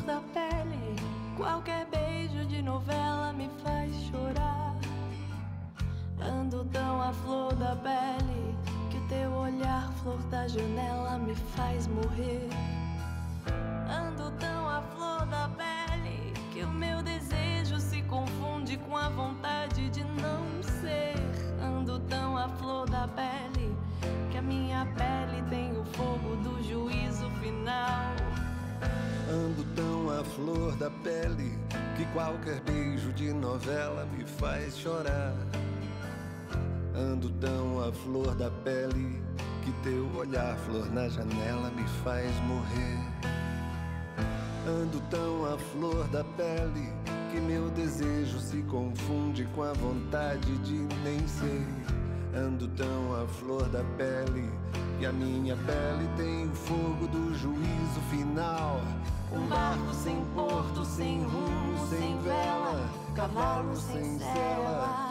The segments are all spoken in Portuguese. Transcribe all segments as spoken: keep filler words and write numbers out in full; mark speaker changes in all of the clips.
Speaker 1: da pele. Qualquer beijo de novela me faz chorar. Ando tão à flor da pele que o teu olhar, flor da janela, me faz morrer. Ando tão à flor da pele que o meu desejo se confunde com a vontade de não ser. Ando tão à flor da pele que a minha pele tem o fogo do juízo final.
Speaker 2: Ando tão à flor da pele que qualquer beijo de novela me faz chorar. Ando tão à flor da pele que teu olhar, flor na janela, me faz morrer. Ando tão à flor da pele que meu desejo se confunde com a vontade de nem ser. Ando tão à flor da pele que a minha pele tem o fogo do juízo final.
Speaker 1: Um barco sem porto, sem rumo, sem vela, cavalo sem sela.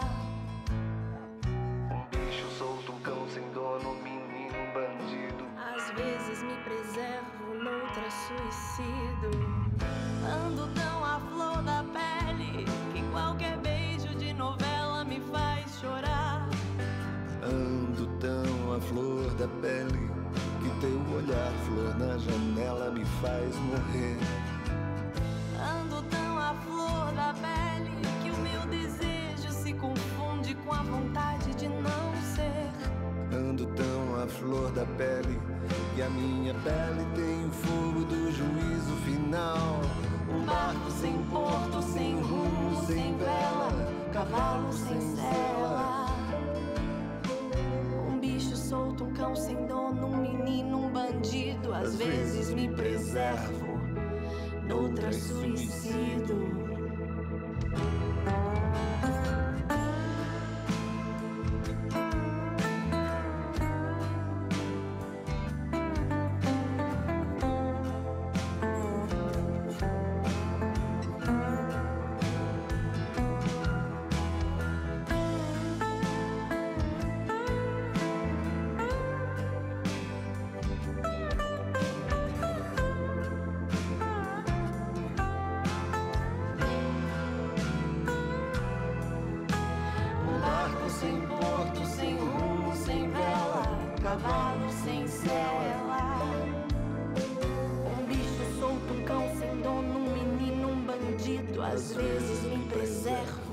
Speaker 2: Um bicho solto, um cão sem dono, um menino, um bandido.
Speaker 1: Às vezes me preservo, noutra suicido. Ando tão à flor da pele que qualquer beijo de novela me faz chorar.
Speaker 2: Ando tão à flor da pele que teu olhar, flor na janela, me faz morrer.
Speaker 1: Ando tão à flor da pele que o meu desejo se confunde com a vontade de não ser.
Speaker 2: Ando tão à flor da pele que a minha pele tem o fogo do juízo final.
Speaker 1: Um barco sem porto, sem rumo, sem vela, cavalo sem sela. Um bicho solto, um cão sem dono, um menino, um bandido. Às vezes me preservo, noutra suicido. Sem porto, sem rumo, sem vela, cavalo sem sela. Um bicho solto, um cão sem dono, um menino, um bandido. Às vezes me preservo,